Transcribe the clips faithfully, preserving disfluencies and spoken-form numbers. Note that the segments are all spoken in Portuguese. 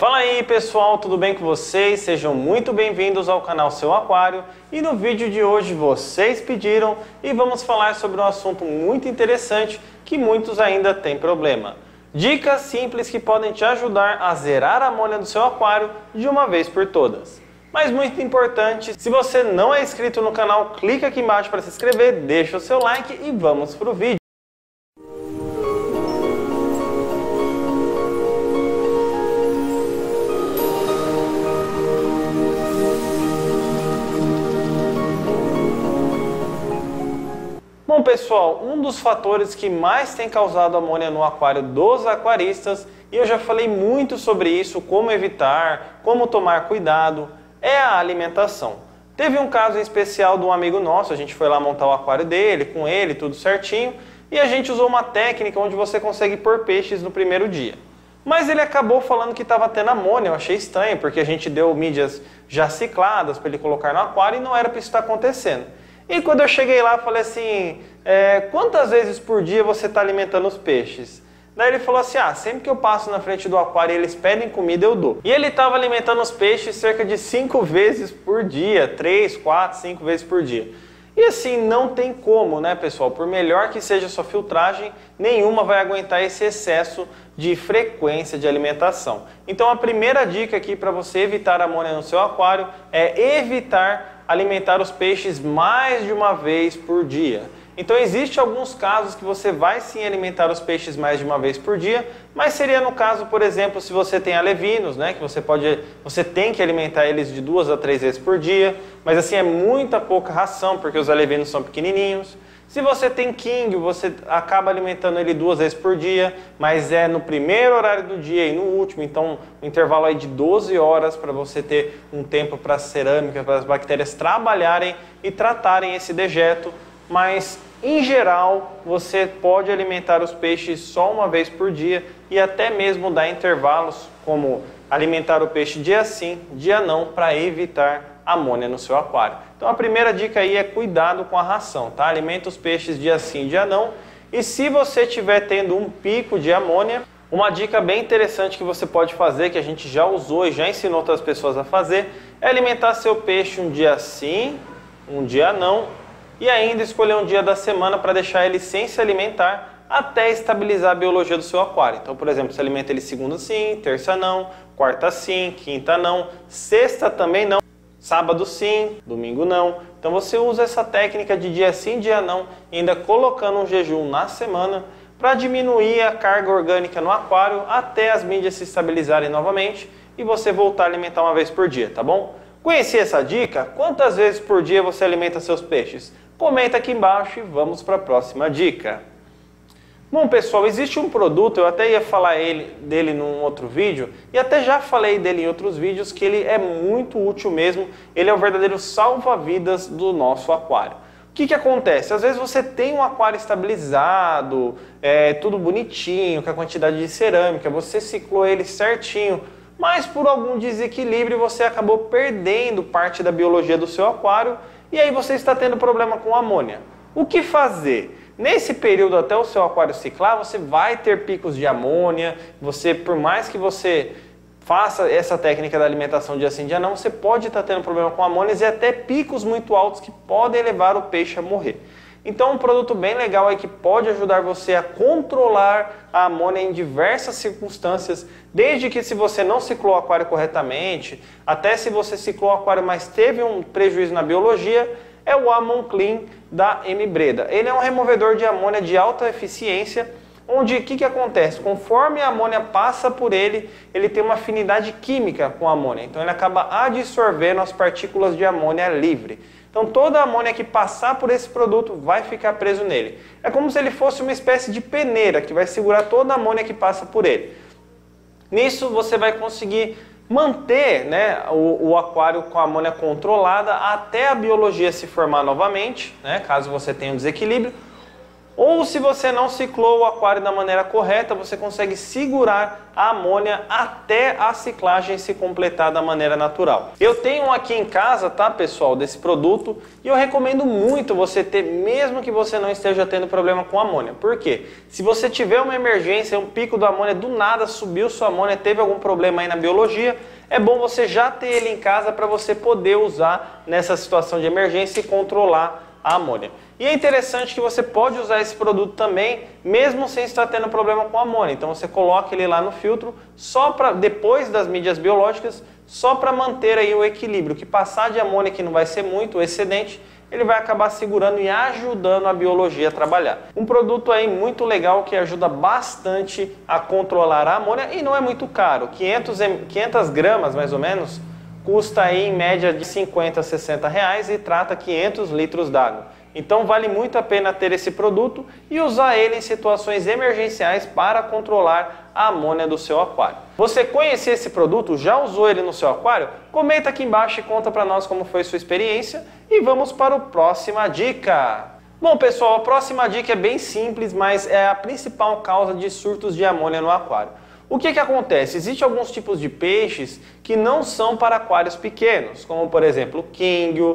Fala aí pessoal, tudo bem com vocês? Sejam muito bem-vindos ao canal Seu Aquário. E no vídeo de hoje vocês pediram e vamos falar sobre um assunto muito interessante que muitos ainda têm problema. Dicas simples que podem te ajudar a zerar a amônia do seu aquário de uma vez por todas. Mas muito importante, se você não é inscrito no canal, clica aqui embaixo para se inscrever, deixa o seu like e vamos pro vídeo. Bom pessoal, um dos fatores que mais tem causado amônia no aquário dos aquaristas, e eu já falei muito sobre isso, como evitar, como tomar cuidado, é a alimentação. Teve um caso em especial de um amigo nosso, a gente foi lá montar o aquário dele, com ele, tudo certinho, e a gente usou uma técnica onde você consegue pôr peixes no primeiro dia. Mas ele acabou falando que estava tendo amônia, eu achei estranho, porque a gente deu mídias já cicladas para ele colocar no aquário e não era para isso estar acontecendo. E quando eu cheguei lá, eu falei assim, é, quantas vezes por dia você está alimentando os peixes? Daí ele falou assim, ah, sempre que eu passo na frente do aquário e eles pedem comida, eu dou. E ele estava alimentando os peixes cerca de cinco vezes por dia, três, quatro, cinco vezes por dia. E assim, não tem como, né pessoal, por melhor que seja a sua filtragem, nenhuma vai aguentar esse excesso de frequência de alimentação. Então a primeira dica aqui para você evitar amônia no seu aquário é evitar alimentar os peixes mais de uma vez por dia. Então existem alguns casos que você vai sim alimentar os peixes mais de uma vez por dia, mas seria no caso, por exemplo, se você tem alevinos, né, que você pode, você tem que alimentar eles de duas a três vezes por dia, mas assim é muita pouca ração porque os alevinos são pequenininhos. Se você tem king, você acaba alimentando ele duas vezes por dia, mas é no primeiro horário do dia e no último, então um intervalo aí de doze horas para você ter um tempo para a cerâmica, para as bactérias trabalharem e tratarem esse dejeto, mas em geral você pode alimentar os peixes só uma vez por dia e até mesmo dar intervalos, como alimentar o peixe dia sim, dia não, para evitar amônia no seu aquário. Então a primeira dica aí é cuidado com a ração, tá? Alimenta os peixes dia sim, dia não. E se você estiver tendo um pico de amônia, uma dica bem interessante que você pode fazer, que a gente já usou e já ensinou outras pessoas a fazer, é alimentar seu peixe um dia sim, um dia não, e ainda escolher um dia da semana para deixar ele sem se alimentar até estabilizar a biologia do seu aquário. Então, por exemplo, você alimenta ele segunda sim, terça não, quarta sim, quinta não, sexta também não, sábado sim, domingo não. Então você usa essa técnica de dia sim, dia não, ainda colocando um jejum na semana para diminuir a carga orgânica no aquário até as mídias se estabilizarem novamente e você voltar a alimentar uma vez por dia, tá bom? Conheci essa dica? Quantas vezes por dia você alimenta seus peixes? Comenta aqui embaixo e vamos para a próxima dica. Bom pessoal, existe um produto, eu até ia falar ele, dele num outro vídeo, e até já falei dele em outros vídeos, que ele é muito útil mesmo, ele é o verdadeiro salva-vidas do nosso aquário. O que que acontece? Às vezes você tem um aquário estabilizado, é, tudo bonitinho, com a quantidade de cerâmica, você ciclou ele certinho, mas por algum desequilíbrio você acabou perdendo parte da biologia do seu aquário, e aí você está tendo problema com amônia. O que fazer? Nesse período até o seu aquário ciclar, você vai ter picos de amônia, você, por mais que você faça essa técnica da alimentação dia sim, dia não, você pode estar tendo problema com amônias e até picos muito altos que podem levar o peixe a morrer. Então um produto bem legal aí que pode ajudar você a controlar a amônia em diversas circunstâncias, desde que se você não ciclou o aquário corretamente, até se você ciclou o aquário mas teve um prejuízo na biologia, é o Amon Clean da M-Breda. Ele é um removedor de amônia de alta eficiência, onde o que, que acontece? Conforme a amônia passa por ele, ele tem uma afinidade química com a amônia, então ele acaba absorvendo as partículas de amônia livre. Então toda a amônia que passar por esse produto vai ficar preso nele. É como se ele fosse uma espécie de peneira que vai segurar toda a amônia que passa por ele. Nisso você vai conseguir manter, né, o, o aquário com a amônia controlada até a biologia se formar novamente, né, caso você tenha um desequilíbrio, Ou se você não ciclou o aquário da maneira correta, você consegue segurar a amônia até a ciclagem se completar da maneira natural. Eu tenho um aqui em casa, tá, pessoal, desse produto, e eu recomendo muito você ter, mesmo que você não esteja tendo problema com amônia. Por quê? Se você tiver uma emergência, um pico da amônia, do nada subiu sua amônia, teve algum problema aí na biologia, é bom você já ter ele em casa para você poder usar nessa situação de emergência e controlar a amônia. E é interessante que você pode usar esse produto também, mesmo sem estar tendo problema com amônia. Então você coloca ele lá no filtro, só para depois das mídias biológicas, só para manter aí o equilíbrio. Que passar de amônia, que não vai ser muito, o excedente, ele vai acabar segurando e ajudando a biologia a trabalhar. Um produto aí muito legal que ajuda bastante a controlar a amônia e não é muito caro. quinhentas gramas mais ou menos, custa aí em média de cinquenta a sessenta reais e trata quinhentos litros d'água. Então vale muito a pena ter esse produto e usar ele em situações emergenciais para controlar a amônia do seu aquário. Você conhecia esse produto? Já usou ele no seu aquário? Comenta aqui embaixo e conta para nós como foi sua experiência e vamos para a próxima dica. Bom pessoal, a próxima dica é bem simples, mas é a principal causa de surtos de amônia no aquário. O que que acontece? Existem alguns tipos de peixes que não são para aquários pequenos, como por exemplo quingue,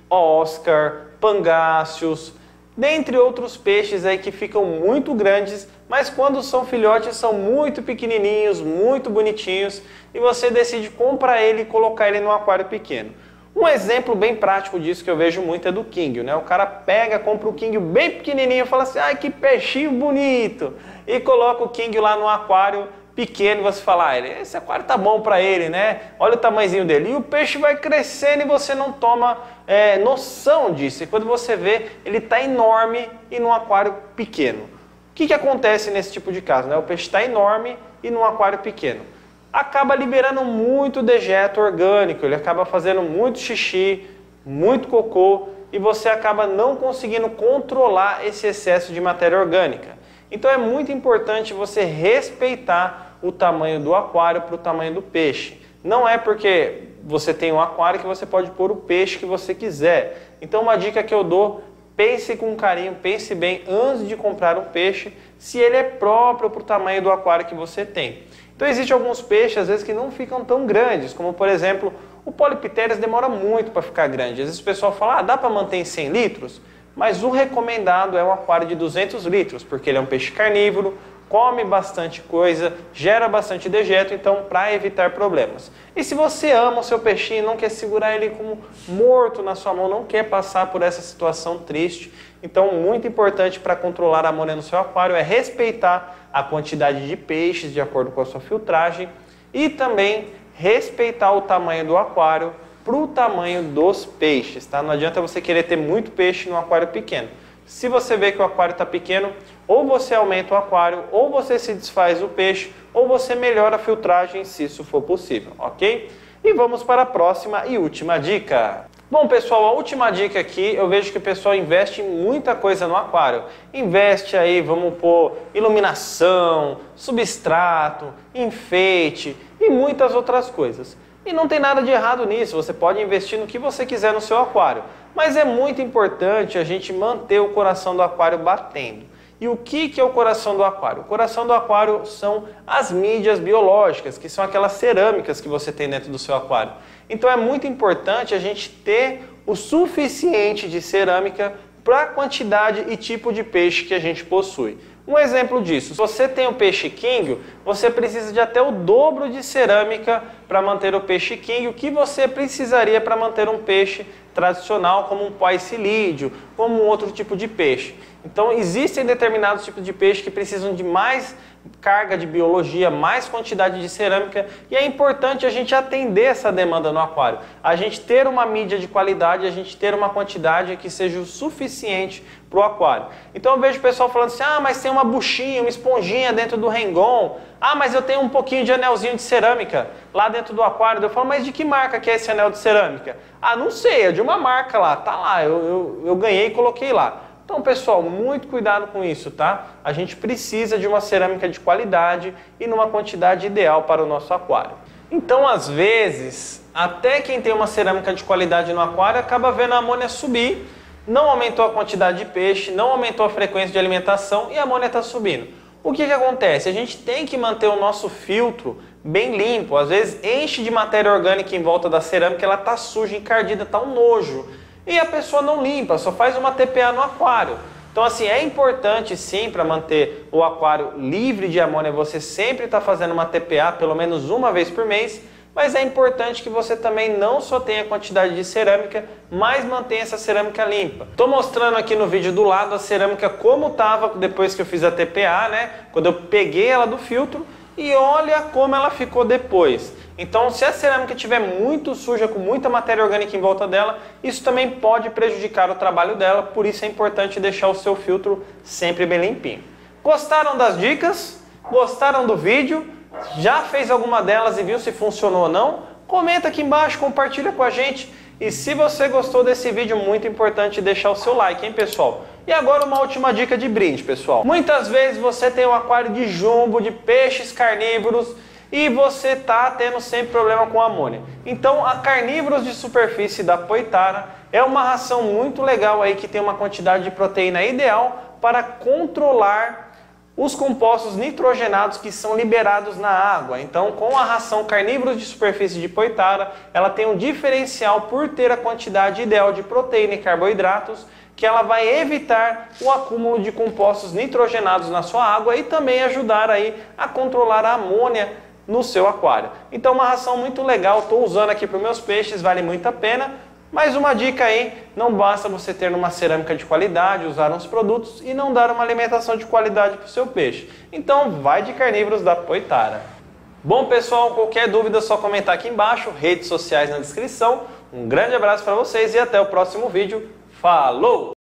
Oscar, pangáceos, dentre outros peixes aí que ficam muito grandes, mas quando são filhotes são muito pequenininhos, muito bonitinhos, e você decide comprar ele e colocar ele num aquário pequeno. Um exemplo bem prático disso que eu vejo muito é do quingue, né? O cara pega, compra o quingue bem pequenininho e fala assim, ai que peixinho bonito, e coloca o quingue lá no aquário pequeno, você fala, ah, esse aquário tá bom para ele, né? Olha o tamanhozinho dele. E o peixe vai crescendo e você não toma é, noção disso. E quando você vê, ele tá enorme e num aquário pequeno. O que que acontece nesse tipo de caso, né? O peixe está enorme e num aquário pequeno. Acaba liberando muito dejeto orgânico, ele acaba fazendo muito xixi, muito cocô, e você acaba não conseguindo controlar esse excesso de matéria orgânica. Então é muito importante você respeitar o tamanho do aquário para o tamanho do peixe. Não é porque você tem um aquário que você pode pôr o peixe que você quiser. Então uma dica que eu dou, pense com carinho, pense bem antes de comprar um peixe, se ele é próprio para o tamanho do aquário que você tem. Então existem alguns peixes às vezes que não ficam tão grandes, como por exemplo o Polypterus demora muito para ficar grande. Às vezes o pessoal fala, ah, dá para manter em cem litros? Mas o recomendado é um aquário de duzentos litros, porque ele é um peixe carnívoro, come bastante coisa, gera bastante dejeto, então para evitar problemas. E se você ama o seu peixinho, não quer segurar ele como morto na sua mão, não quer passar por essa situação triste, então muito importante para controlar a amônia no seu aquário é respeitar a quantidade de peixes de acordo com a sua filtragem e também respeitar o tamanho do aquário para o tamanho dos peixes, tá? Não adianta você querer ter muito peixe num aquário pequeno. Se você vê que o aquário está pequeno, ou você aumenta o aquário, ou você se desfaz do peixe, ou você melhora a filtragem se isso for possível, ok? E vamos para a próxima e última dica. Bom pessoal, a última dica aqui, eu vejo que o pessoal investe em muita coisa no aquário. Investe aí, vamos pôr iluminação, substrato, enfeite e muitas outras coisas. E não tem nada de errado nisso, você pode investir no que você quiser no seu aquário. Mas é muito importante a gente manter o coração do aquário batendo. E o que que é o coração do aquário? O coração do aquário são as mídias biológicas, que são aquelas cerâmicas que você tem dentro do seu aquário. Então é muito importante a gente ter o suficiente de cerâmica para a quantidade e tipo de peixe que a gente possui. Um exemplo disso, se você tem o peixe quingue, você precisa de até o dobro de cerâmica para manter o peixe quingue, o que você precisaria para manter um peixe tradicional, como um poicilídeo, como um outro tipo de peixe. Então existem determinados tipos de peixe que precisam de mais carga de biologia, mais quantidade de cerâmica, e é importante a gente atender essa demanda no aquário. A gente ter uma mídia de qualidade, a gente ter uma quantidade que seja o suficiente para o aquário. Então eu vejo o pessoal falando assim, ah, mas tem uma buchinha, uma esponjinha dentro do Rengon, ah, mas eu tenho um pouquinho de anelzinho de cerâmica lá dentro do aquário. Eu falo, mas de que marca que é esse anel de cerâmica? Ah, não sei, é de uma marca lá, tá lá, eu, eu, eu ganhei e coloquei lá. Então, pessoal, muito cuidado com isso, tá? A gente precisa de uma cerâmica de qualidade e numa quantidade ideal para o nosso aquário. Então, às vezes, até quem tem uma cerâmica de qualidade no aquário acaba vendo a amônia subir não aumentou a quantidade de peixe, não aumentou a frequência de alimentação e a amônia está subindo. O que que acontece? A gente tem que manter o nosso filtro bem limpo. Às vezes enche de matéria orgânica em volta da cerâmica, ela está suja, encardida, está um nojo. E a pessoa não limpa, só faz uma T P A no aquário. Então assim, é importante sim, para manter o aquário livre de amônia, você sempre está fazendo uma T P A pelo menos uma vez por mês, mas é importante que você também não só tenha quantidade de cerâmica, mas mantenha essa cerâmica limpa. Estou mostrando aqui no vídeo do lado a cerâmica como estava depois que eu fiz a T P A, né? Quando eu peguei ela do filtro, e olha como ela ficou depois. Então, se a cerâmica estiver muito suja, com muita matéria orgânica em volta dela, isso também pode prejudicar o trabalho dela, por isso é importante deixar o seu filtro sempre bem limpinho. Gostaram das dicas? Gostaram do vídeo? Já fez alguma delas e viu se funcionou ou não? Comenta aqui embaixo, compartilha com a gente. E se você gostou desse vídeo, muito importante deixar o seu like, hein, pessoal? E agora uma última dica de brinde, pessoal. Muitas vezes você tem um aquário de jumbo, de peixes carnívoros, e você está tendo sempre problema com amônia. Então a Carnívoros de Superfície da Poitara é uma ração muito legal aí, que tem uma quantidade de proteína ideal para controlar os compostos nitrogenados que são liberados na água. Então, com a ração Carnívoros de Superfície de Poitara, ela tem um diferencial por ter a quantidade ideal de proteína e carboidratos, que ela vai evitar o acúmulo de compostos nitrogenados na sua água e também ajudar aí a controlar a amônia no seu aquário. Então, uma ração muito legal, estou usando aqui para os meus peixes, vale muito a pena. Mais uma dica aí, não basta você ter uma cerâmica de qualidade, usar uns produtos e não dar uma alimentação de qualidade para o seu peixe. Então vai de Carnívoros da Poitara. Bom pessoal, qualquer dúvida é só comentar aqui embaixo, redes sociais na descrição. Um grande abraço para vocês e até o próximo vídeo. Falou!